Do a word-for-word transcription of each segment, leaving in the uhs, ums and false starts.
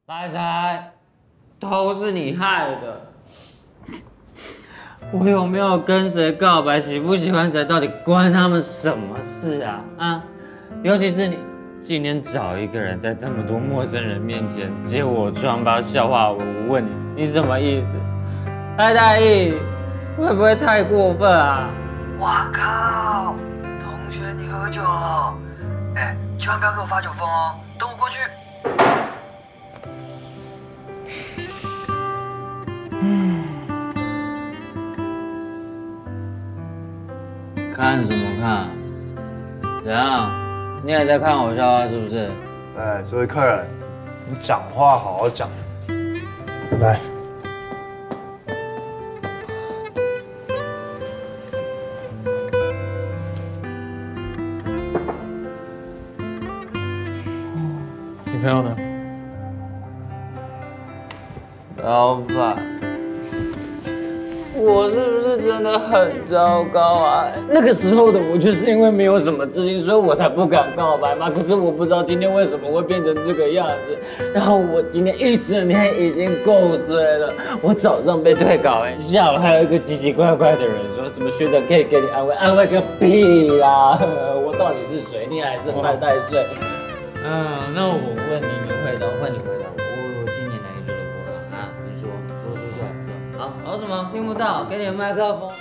来财，都是你害的。我有没有跟谁告白，喜不喜欢谁，到底关他们什么事啊？啊，尤其是你今天找一个人在那么多陌生人面前揭我疮疤笑话我，我问你，你什么意思？太大意，会不会太过分啊？ 哇靠！同学，你喝酒了？哎，千万不要给我发酒疯哦！等我过去。 嗯。看什么看？怎样？你也在看我笑话是不是？ 哎，这位客人，你讲话好好讲。来。女朋友呢？ 老板，我是不是真的很糟糕啊？那个时候的我就是因为没有什么自信，所以我才不敢告白嘛。可是我不知道今天为什么会变成这个样子。然后我今天一整天已经够衰了，我早上被退稿，下午还有一个奇奇怪怪的人说什么学长可以给你安慰，安慰个屁啦！我到底是水逆还是犯太岁？嗯，那我问你，你回答，换你回答。我我今年哪一句都不好啊？你说，说说出来。好，好什么？听不到，给你麦克风。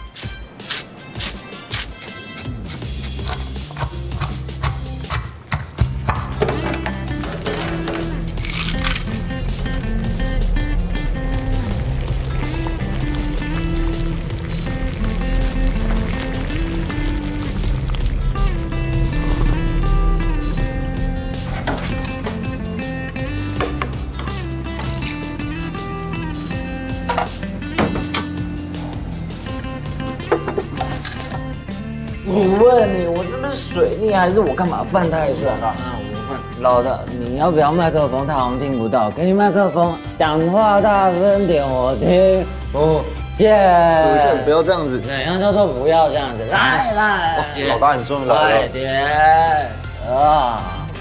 我问你，我是不是水逆，还是我干嘛犯太岁啊？我问老大，你要不要麦克风？他好像听不到，给你麦克风，讲话大声点，我听不见。 主任，不要这样子。 怎样叫做不要这样子？来来， 老大，你终于来了。 快点啊！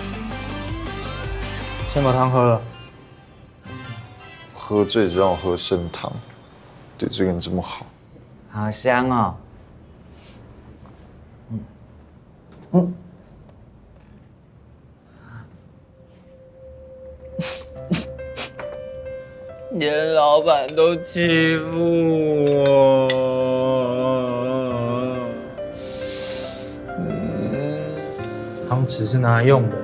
先把汤喝了。喝醉就让我喝生汤，对这个人这么好。 好香哦。嗯，连老板都欺负我。 嗯，汤匙是拿来用的。